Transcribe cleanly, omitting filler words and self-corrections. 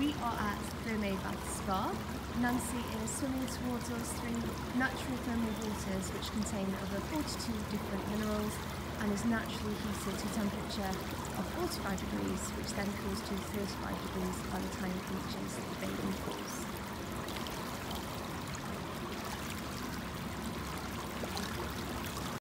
We are at Thermae Bath Spa. Nancy is swimming towards us through natural thermal waters which contain over 42 different minerals and is naturally heated to a temperature of 45 degrees, which then cools to 35 degrees by the time it reaches the bathing pools.